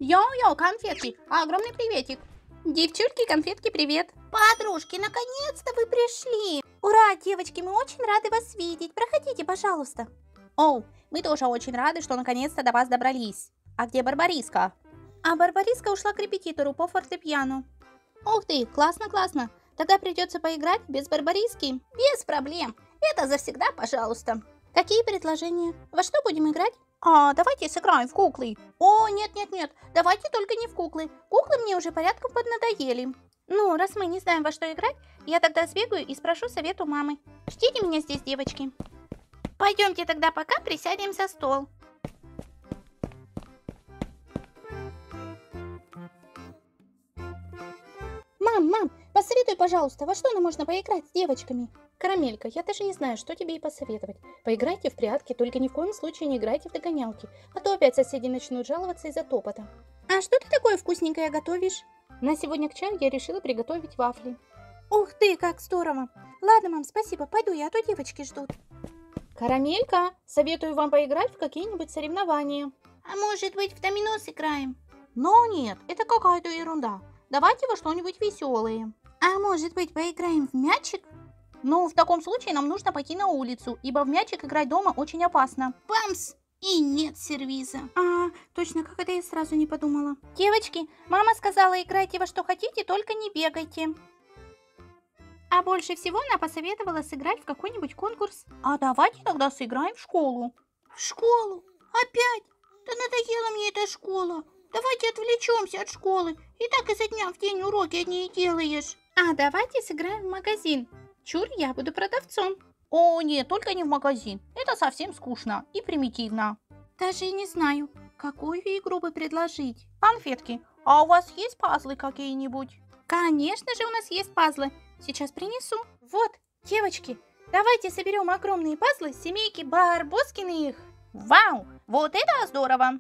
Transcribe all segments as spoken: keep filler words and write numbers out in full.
Йо-йо, конфетки, огромный приветик. Девчульки, конфетки, привет. Подружки, наконец-то вы пришли. Ура, девочки, мы очень рады вас видеть. Проходите, пожалуйста. Оу, мы тоже очень рады, что наконец-то до вас добрались. А где Барбариска? А Барбариска ушла к репетитору по фортепиано. Ух ты, классно-классно. Тогда придется поиграть без Барбариски. Без проблем. Это завсегда, пожалуйста. Какие предложения? Во что будем играть? А, давайте сыграем в куклы. О, нет-нет-нет, давайте только не в куклы. Куклы мне уже порядком поднадоели. Ну, раз мы не знаем, во что играть, я тогда сбегаю и спрошу совет у мамы. Ждите меня здесь, девочки. Пойдемте тогда пока присядем за стол. Мам, мам, посоветуй, пожалуйста, во что нам можно поиграть с девочками? Карамелька, я даже не знаю, что тебе и посоветовать. Поиграйте в прятки, только ни в коем случае не играйте в догонялки, а то опять соседи начнут жаловаться из-за топота. А что ты такое вкусненькое готовишь? На сегодня к чаю я решила приготовить вафли. Ух ты, как здорово! Ладно, мам, спасибо, пойду я, а то девочки ждут. Карамелька, советую вам поиграть в какие-нибудь соревнования. А может быть, в домино сыграем? Но нет, это какая-то ерунда. Давайте во что-нибудь веселое. А может быть, поиграем в мячик? Ну, в таком случае нам нужно пойти на улицу, ибо в мячик играть дома очень опасно. Бамс! И нет сервиза. А, точно, как это я сразу не подумала. Девочки, мама сказала, играйте во что хотите, только не бегайте. А больше всего она посоветовала сыграть в какой-нибудь конкурс. А давайте тогда сыграем в школу. В школу? Опять? Да надоела мне эта школа. Давайте отвлечемся от школы. И так изо дня в день уроки одни и делаешь. А давайте сыграем в магазин. Чур, я буду продавцом. О, нет, только не в магазин. Это совсем скучно и примитивно. Даже и не знаю, какую игру бы предложить. Конфетки, а у вас есть пазлы какие-нибудь? Конечно же у нас есть пазлы. Сейчас принесу. Вот, девочки, давайте соберем огромные пазлы с семейки Барбоскиных. Вау, вот это здорово!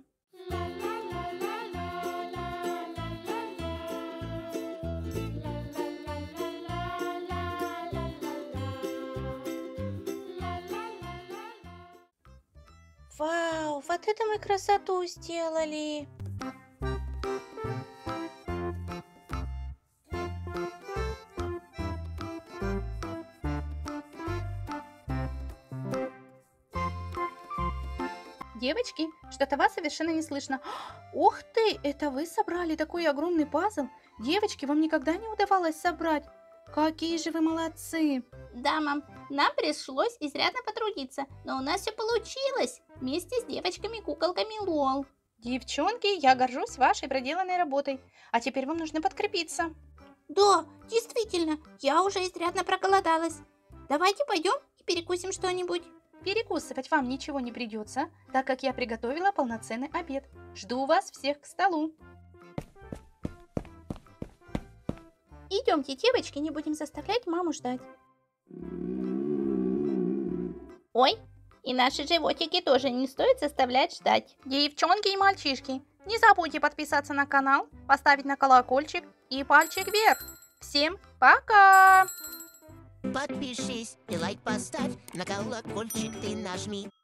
Вау, вот это мы красоту сделали! Девочки, что-то вас совершенно не слышно. Ух ты, это вы собрали такой огромный пазл? Девочки, вам никогда не удавалось собрать? Какие же вы молодцы! Да, мам, нам пришлось изрядно потрудиться, но у нас все получилось вместе с девочками-куколками лол. Девчонки, я горжусь вашей проделанной работой, а теперь вам нужно подкрепиться. Да, действительно, я уже изрядно проголодалась. Давайте пойдем и перекусим что-нибудь. Перекусывать вам ничего не придется, так как я приготовила полноценный обед. Жду вас всех к столу. Идемте, девочки, не будем заставлять маму ждать. Ой, и наши животики тоже не стоит заставлять ждать. Девчонки и мальчишки, не забудьте подписаться на канал, поставить на колокольчик и пальчик вверх. Всем пока! Подпишись и лайк поставь, на колокольчик ты нажми.